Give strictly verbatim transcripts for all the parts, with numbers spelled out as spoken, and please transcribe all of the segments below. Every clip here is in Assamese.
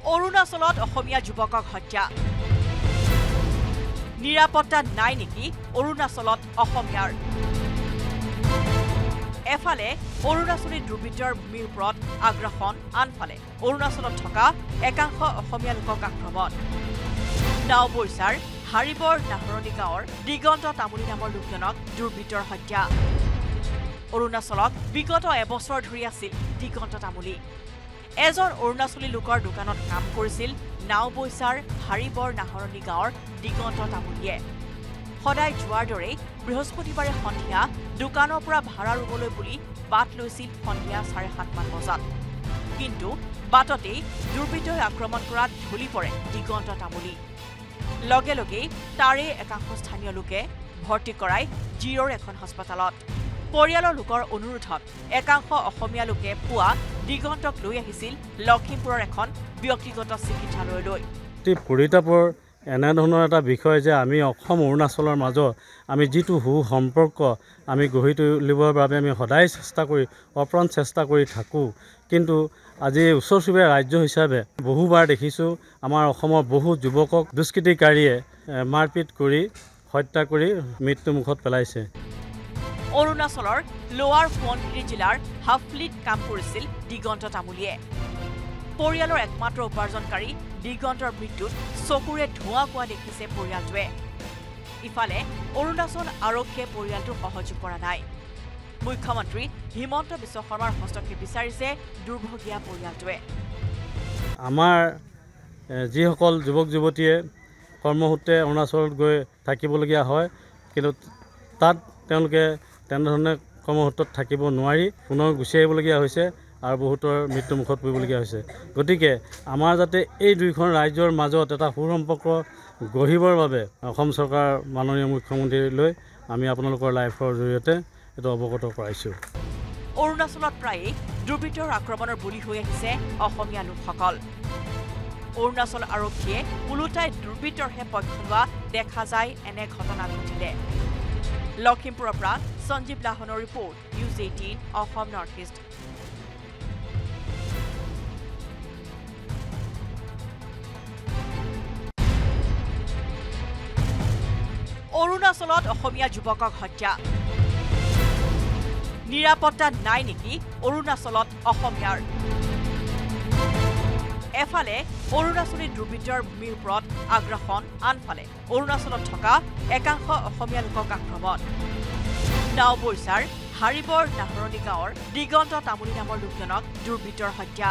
অৰুণাচলত অসমীয়া যুৱকক হত্যা নিৰাপত্তা নাই নেকি অৰুণাচলত অসমীয়াৰ এফালে অৰুণাচলী দুৰ্বৃত্তৰ ভূমিৰ ওপৰত আগ্ৰাসন আনফালে অৰুণাচলত থকা একাংশ অসমীয়া লোকক আক্ৰমণ নাওবৈচাৰ হাৰিবৰ নাহৰণি গাঁৱৰ দিগন্ত তামুলী নামৰ লোকজনক দুৰ্বৃত্তৰ হত্যা অৰুণাচলত বিগত এবছৰ ধৰি আছিল দিগন্ত তামুলী এজন অৰুণাচলী লোকৰ দোকানত কাম কৰিছিল নাওবৈচাৰ হাৰিবৰ নাহৰণি গাঁৱৰ দিগন্ত তামুলীয়ে সদায় যোৱাৰ দৰে বৃহস্পতিবাৰে সন্ধিয়া দোকানৰ পৰা ভাড়া ৰুবলৈ বুলি বাট লৈছিল সন্ধিয়া চাৰে সাতমান বজাত কিন্তু বাটতেই দুৰ্বৃত্তই আক্ৰমণ কৰাত ঢলি পৰে দিগন্ত তামুলী লগে লগেই তাৰে একাংশ স্থানীয় লোকে ভৰ্তি কৰাই জিৰৰ এখন হাস্পতালত পৰিয়ালৰ লোকৰ অনুৰোধত একাংশ অসমীয়া লোকে পুৱা দিগন্তক লৈ আহিছিল লখিমপুৰৰ এখন ব্যক্তিগত চিকিৎসালয়লৈ পৰিতাপৰ এনেধৰণৰ এটা বিষয় যে আমি অসম অৰুণাচলৰ মাজত আমি যিটো সু সম্পৰ্ক আমি গঢ়ি তুলিবৰ বাবে আমি সদায় চেষ্টা কৰি অপ্ৰাণ চেষ্টা কৰি থাকোঁ কিন্তু আজি ওচৰ চুবুৰীয়া ৰাজ্য হিচাপে বহুবাৰ দেখিছোঁ আমাৰ অসমৰ বহু যুৱকক দুষ্কৃতিকাৰীয়ে মাৰপিট কৰি হত্যা কৰি মৃত্যুমুখত পেলাইছে অৰুণাচলৰ লোৱাৰ সোৱণশিৰি জিলাৰ হাফলিত কাম কৰিছিল দিগন্ত তামুলীয়ে পৰিয়ালৰ একমাত্ৰ উপাৰ্জনকাৰী দিগন্তৰ মৃত্যুত চকুৰে ধোঁৱা কোৱা দেখিছে পৰিয়ালটোৱে ইফালে অৰুণাচল আৰক্ষীয়ে পৰিয়ালটোক সহযোগ কৰা নাই মুখ্যমন্ত্ৰী হিমন্ত বিশ্ব শৰ্মাৰ হস্তক্ষেপ বিচাৰিছে দুৰ্ভগীয়া পৰিয়ালটোৱে আমাৰ যিসকল যুৱক যুৱতীয়ে কৰ্মসূত্ৰে অৰুণাচলত গৈ থাকিবলগীয়া হয় কিন্তু তাত তেওঁলোকে তেনেধৰণে কৰ্মসূত্ৰত থাকিব নোৱাৰি পুনৰ গুচি আহিবলগীয়া হৈছে আৰু বহুতৰ মৃত্যুমুখত পৰিবলগীয়া হৈছে গতিকে আমাৰ যাতে এই দুইখন ৰাজ্যৰ মাজত এটা সুসম্পৰ্ক গঢ়িবৰ বাবে অসম চৰকাৰ মাননীয় মুখ্যমন্ত্ৰীলৈ আমি আপোনালোকৰ লাইভৰ জৰিয়তে এইটো অৱগত কৰাইছোঁ অৰুণাচলত প্ৰায়ে দুৰ্বৃত্তৰ আক্ৰমণৰ বলি হৈ আহিছে অসমীয়া লোকসকল অৰুণাচল আৰক্ষীয়ে ওলোটাই দুৰ্বৃত্তৰহে পক্ষ লোৱা দেখা যায় এনে ঘটনা ঘটিলে লখিমপুৰৰ পৰা সঞ্জীৱ লাহনৰ report news eighteen Assam north east অৰুণাচলত অসমীয়া যুৱকক হত্যা নিৰাপত্তা নাই নেকি অৰুণাচলত অসমীয়াৰ এফালে অৰুণাচলী দুৰ্বৃত্তৰ ভূমিৰ ওপৰত আগ্ৰাসন আনফালে অৰুণাচলত থকা একাংশ অসমীয়া লোকক আক্ৰমণ নাওবৈচাৰ হাৰিবৰ নাহৰণি গাঁৱৰ দিগন্ত তামুলী নামৰ লোকজনক দুৰ্বৃত্তৰ হত্যা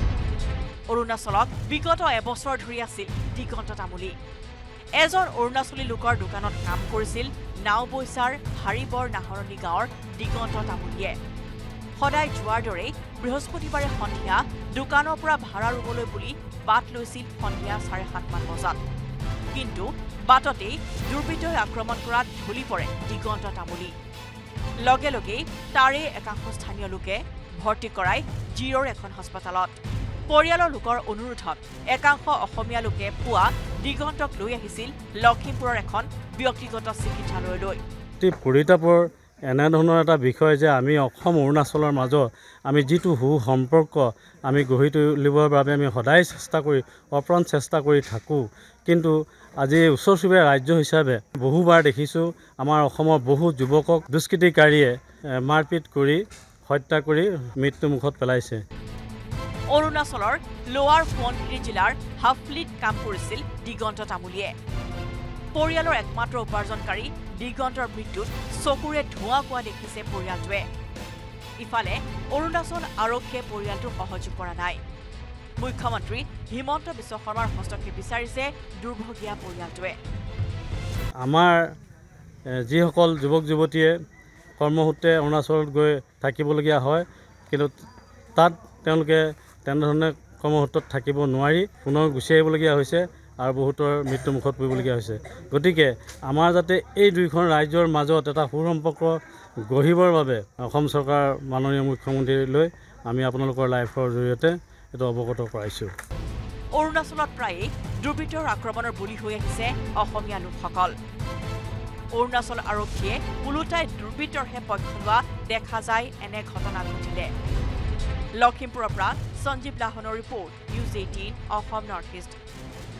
অৰুণাচলত বিগত এবছৰ ধৰি আছিল দিগন্ত তামুলী এজন অৰুণাচলী লোকৰ দোকানত কাম কৰিছিল নাওবৈচাৰ হাৰিবৰ নাহৰণি গাঁৱৰ দিগন্ত তামুলীয়ে সদায় যোৱাৰ দৰে বৃহস্পতিবাৰে সন্ধিয়া দোকানৰ পৰা ভাড়া ৰুবলৈ বুলি বাট লৈছিল সন্ধিয়া চাৰে সাতমান বজাত কিন্তু বাটতেই দুৰ্বৃত্তই আক্ৰমণ কৰাত ঢলি পৰে দিগন্ত তামুলী লগে লগেই তাৰে একাংশ স্থানীয় লোকে ভৰ্তি কৰাই জিৰৰ এখন হাস্পতালত পৰিয়ালৰ লোকৰ অনুৰোধত একাংশ অসমীয়া লোকে পুৱা দিগন্তক লৈ আহিছিল লখিমপুৰৰ এখন ব্যক্তিগত চিকিৎসালয়লৈ পৰিতাপৰ এনেধৰণৰ এটা বিষয় যে আমি অসম অৰুণাচলৰ মাজত আমি যিটো সু সম্পৰ্ক আমি গঢ়ি তুলিবৰ বাবে আমি সদায় চেষ্টা কৰি অপ্ৰাণ চেষ্টা কৰি থাকোঁ কিন্তু আজি ওচৰ চুবুৰীয়া ৰাজ্য হিচাপে বহুবাৰ দেখিছোঁ আমাৰ অসমৰ বহু যুৱকক দুষ্কৃতিকাৰীয়ে মাৰপিট কৰি হত্যা কৰি মৃত্যুমুখত পেলাইছে অৰুণাচলৰ লোৱাৰ সোৱণশিৰি জিলাৰ হাফলিত কাম কৰিছিল দিগন্ত তামুলীয়ে পৰিয়ালৰ একমাত্ৰ উপাৰ্জনকাৰী দিগন্তৰ মৃত্যুত চকুৰে ধোঁৱা কোৱা দেখিছে পৰিয়ালটোৱে ইফালে অৰুণাচল আৰক্ষীয়ে পৰিয়ালটোক সহযোগ কৰা নাই মুখ্যমন্ত্ৰী হিমন্ত বিশ্ব শৰ্মাৰ হস্তক্ষেপ বিচাৰিছে দুৰ্ভগীয়া পৰিয়ালটোৱে আমাৰ যিসকল যুৱক যুৱতীয়ে কৰ্মসূত্ৰে অৰুণাচলত গৈ থাকিবলগীয়া হয় কিন্তু তাত তেওঁলোকে তেনেধৰণে কৰ্মসূত্ৰত থাকিব নোৱাৰি পুনৰ গুচি আহিবলগীয়া হৈছে আৰু বহুতৰ মৃত্যুমুখত পৰিবলগীয়া হৈছে গতিকে আমাৰ যাতে এই দুইখন ৰাজ্যৰ মাজত এটা সুসম্পৰ্ক গঢ়িবৰ বাবে অসম চৰকাৰ মাননীয় মুখ্যমন্ত্ৰীলৈ আমি আপোনালোকৰ লাইভৰ জৰিয়তে এইটো অৱগত কৰাইছোঁ অৰুণাচলত প্ৰায়ে দুৰ্বৃত্তৰ আক্ৰমণৰ বলি হৈ আহিছে অসমীয়া লোকসকল অৰুণাচল আৰক্ষীয়ে ওলোটাই দুৰ্বৃত্তৰহে পক্ষ লোৱা দেখা যায় এনে ঘটনা ঘটিলে লখিমপুৰৰ পৰা সঞ্জীৱ লাহনৰ report news eighteen Assam north east.